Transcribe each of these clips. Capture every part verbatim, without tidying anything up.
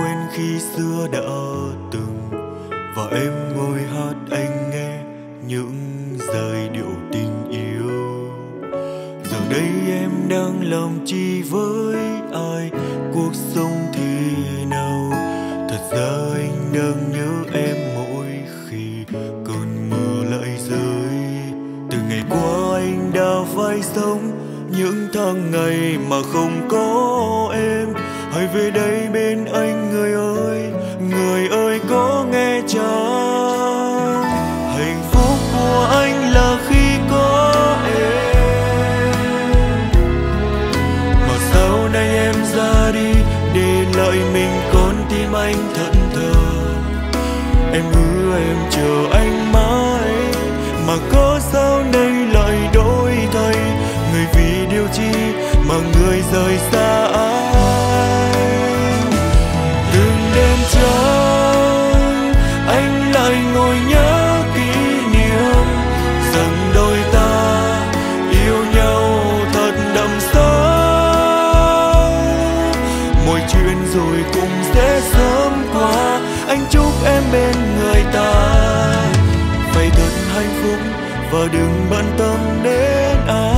quen khi xưa đã từng, và em ngồi hát anh nghe những giai điệu tình yêu. Giờ đây em đang làm chi với ai, cuộc sống thế nào? Thật ra anh đang nhớ em mỗi khi cơn mưa lại rơi. Từ ngày qua anh đã phải sống những tháng ngày mà không có em. Hãy về đây bên anh người ơi, người ơi có nghe chăng? Hạnh phúc của anh là khi có em. Mà sau này em ra đi để lại mình con tim anh thẫn thờ. Em hứa em chờ anh mãi, mà có sao nay lại đổi thay. Người vì điều chi mà người rời xa anh. Từng đêm trắng anh lại ngồi nhớ kỷ niệm rằng đôi ta yêu nhau thật đậm sâu. Mọi chuyện rồi cũng sẽ sớm qua, anh chúc em bên người ta phải thật hạnh phúc và đừng bận tâm đến ai.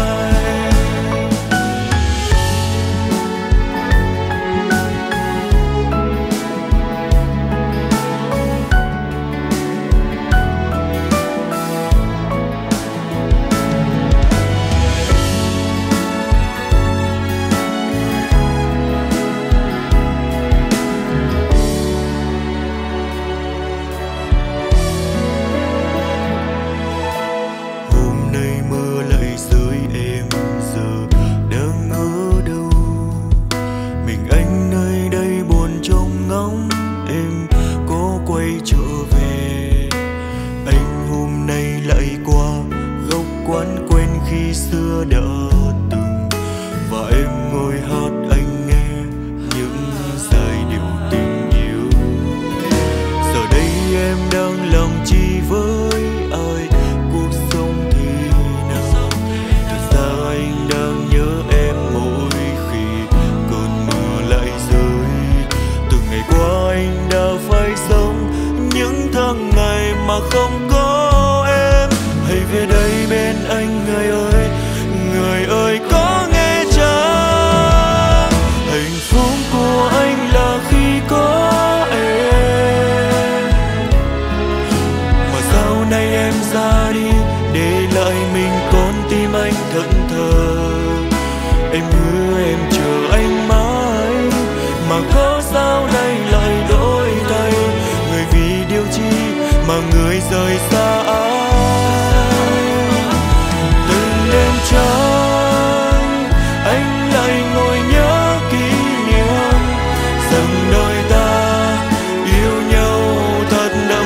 Khi xưa đã từng, và em ngồi hát anh nghe những giai điệu tình yêu. Giờ đây em đang làm chi với ai, cuộc sống thế nào? Thật ra anh đang nhớ em mỗi khi cơn mưa lại rơi. Từ ngày qua anh đã phải sống những tháng ngày mà không có em. Hãy về đây bên anh người ơi, người ơi có nghe chăng? Hạnh phúc của anh là khi có em. Mà sau này em ra đi để lại mình con tim anh thẫn thờ. Em hứa em chờ anh mãi, mà có sao nay lại đổi thay. Người vì điều chi mà người rời xa anh. Trăng anh lại ngồi nhớ kỷ niệm rằng đôi ta yêu nhau thật đậm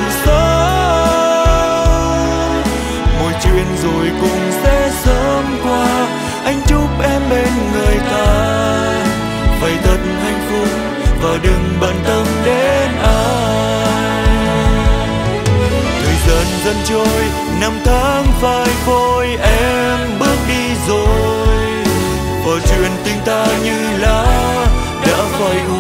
sâu. Mọi chuyện rồi cũng sẽ sớm qua, anh chúc em bên người ta phải thật hạnh phúc và đừng bận tâm đến ai. Thời gian dần trôi, năm tháng phai phôi, em bước đi rồi, và chuyện tình ta như lá đã phai